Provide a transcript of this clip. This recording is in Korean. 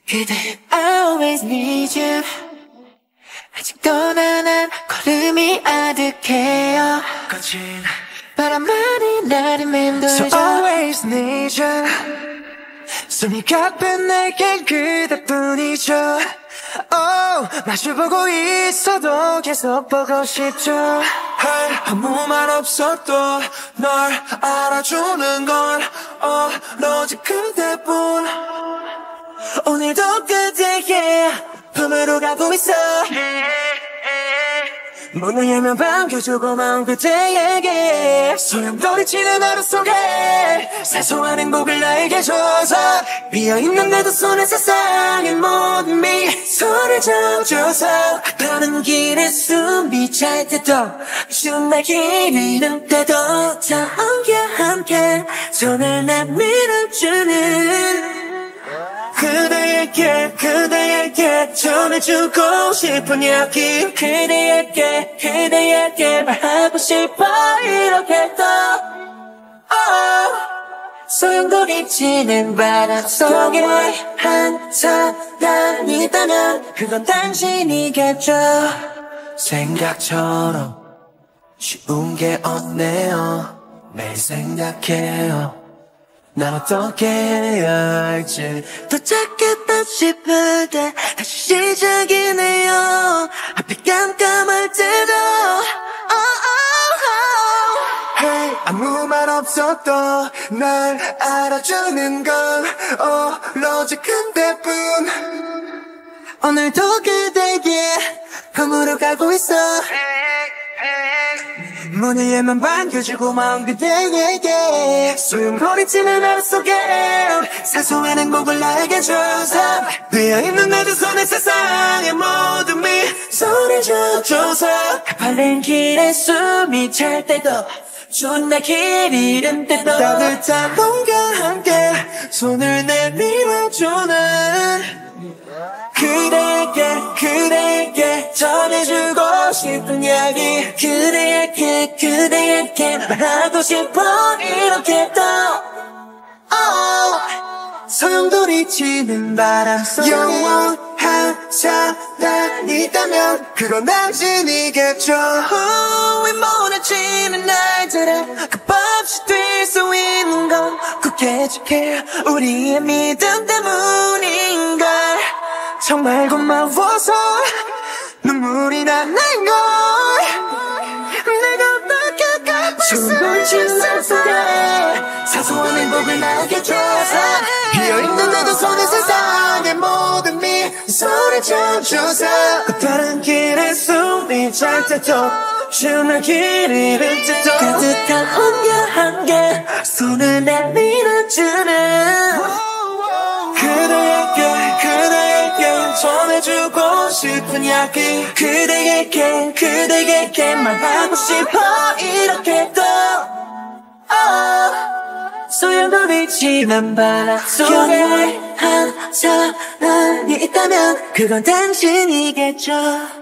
그대 I always need you. 아직도 난 걸음이 아득해요. 거친 바람만이 나를 맴돌죠. So always need you. 숨이 가쁜 내겐 그대뿐이죠. Oh, 마주보고 있어도 계속 보고 싶죠. 할 아무 말 없어도 널 알아주는 건 오로지 그대뿐. 오늘도 그대의 품으로 가고 있어. 문을 열면 반겨주고 마음 그대에게 소용돌이 치는 하루 속에 사소한 행복을 나에게 줘서 비어있는 내 두 손에 세상의 모든 미소를 적어줘서 가는 길에 숨이 찰 때도 춤날 길 잃을 때도 다 함께 손을 내밀어주는 그대에게 전해주고 싶은 이야기 그대에게 말하고 싶어 이렇게 또 소용돌이 치는 바람 속에 한 사람이 있다면 그건 당신이겠죠. 생각처럼 쉬운 게 없네요. 매일 생각해요. 난 어떻게 해야 할지. 도착했다 싶을 때 다시 시작이네요. 앞이 깜깜할 때도 Hey, 아무 말 없어도 날 알아주는 건 오로지 그대뿐. 오늘도 그대의 품으로 가고 있어. 문을 열면 반겨주고 마음 그대에게 소용돌이 치는 하루 속에 사소한 행복을 나에게 줘서 비어있는 내 두 손에 세상의 모든 미소를 적어줘서 가파른 길에 숨이 찰 때도 존나 길 잃은 때도 따뜻한 몸과 함께 손을 내밀어주는 그대에게 전해주고 싶은 이야기 그대에게 말하고 싶어 이렇게 또 소용돌이 치는 바람 속에 영원한 사랑이 있다면 그건 당신이겠죠. 이 몰아치는 날들에 끝없이 뛸 수 있는 건 굳게 우리의 믿음 때문인걸. 정말 고마워서 눈물이 나는 걸. 내가 어떻게 갚을 수 소용돌이 치는 있을까. 하루 속에 사소한 행복을 나에게 줘서 비어있는 내 두 손에 세상의 모든 미소를 적어줘서 다른 길에 숨이 찰 때도 춤을 길 잃을 때도 따뜻한 온과 함께 손을 내밀어주는 그대에게 전해주고 싶은 이야기 그대에게 말하고 싶어 이렇게 또 소용돌이 치는 바람 속에 한 사람이 있다면 그건 당신이겠죠.